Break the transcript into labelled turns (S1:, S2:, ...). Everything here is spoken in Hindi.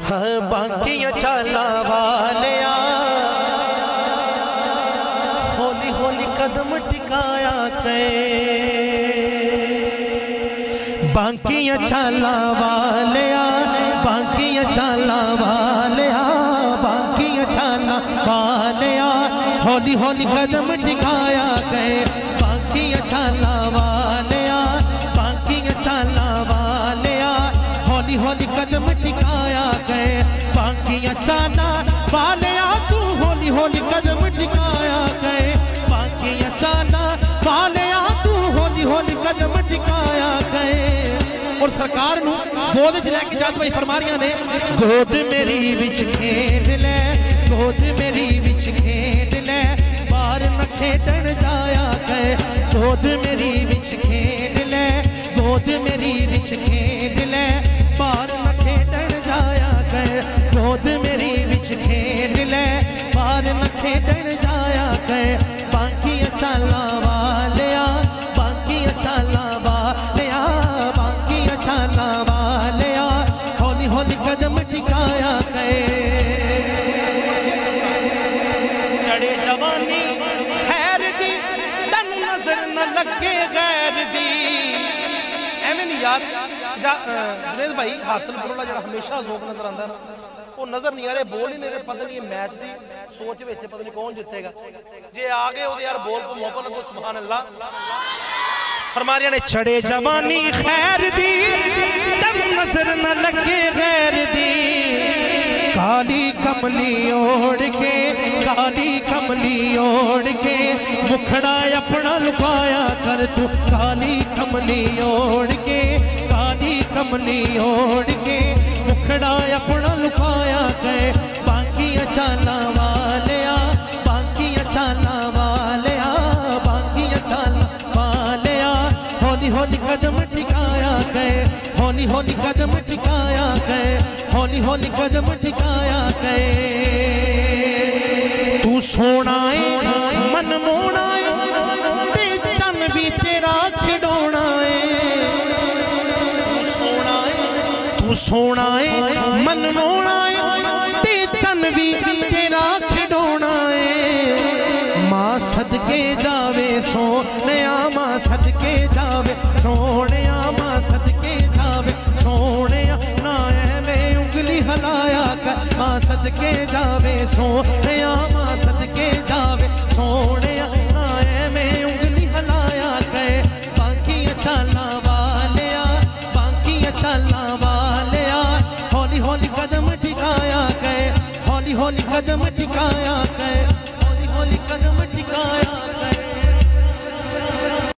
S1: बांकियां चाला वालिया हौली हौली कदम टिकाया कर। बांकियां चाला वालिया बांकियां चाला वालिया बांकियां चाला वालिया हौली हौली कदम टिकाया कर। बांकियां चाला वालिया बांकियां चाला वालिया हौली हौली कदम टिकाया कर। बांकियां चाला वालिया तू हौली हौली कदम टिकाया कर। बांकियां चाला वालिया तू हौली हौली कदम टिकाया कर। और सरकार नू गोद च लैके जात भाई फरमा रही ने गोद मेरी विच खेड ले गोद मेरी विच खेड ले बाहर न खेडन जाया कर। गोद मेरी विच खेड ले गोद मेरी विच खेड ले बाहर न खेडन जाया कर। गोद मेरी विच खेड ले बाहर न खेडन जाया कर। बांकियां चाला वालिया बांकियां चाला वालिया बांकियां चाला वालिया हौली हौली कदम टिकाया कर। चढ़े जवानी खैर दी तन नजर न लगे गैर दी। एवें नहीं यार जुनेद भाई हासिलपुर वाला जो हमेशा जोक नजर आता है वो नजर नहीं आ रहे बोल ही नहीं रहे। पता नहीं मैच की सोच में पता नहीं कौन जितेगा जे आ गए वो यार बोल को मोहब्बत को सुभान अल्लाह फरमा रहे ने। चढ़े जवानी खैर दी तन नजर न लगे गैर दी। काली कमली ओढ़ के काली कमली ओढ़ के मुखड़ा अपना लुकाया कर तू। काली कमली ओढ़ के काली कमली ओढ़ के मुखड़ा अपना लुकाया कर। बांकियां चाला वालिया बांकियां चाला वालिया बांकियां चाला वालिया हौली हौली कदम टिकाया कर। हौली हौली कदम टिकाया कर। हौली हौली कदम टिकाया कर। तू सोना है मन मोना है ते चन भी तेरा खिडौना है। तू सोना है मन मोना है ते चन भी तेरा खिडौना है। मां सदके जावे सोनिया मां सदके जावे सोनिया मां सदके जावे सोनिया ना एवें उंगली हलाया कर। मां सदके जावे सोनिया मां सदके जावे सोनिया ना एवें उंगली हलाया कर। बांकियां चाला वालिया बांकियां चाला वालिया हौली हौली कदम टिकाया कर। हौली हौली कदम टिकाया कर।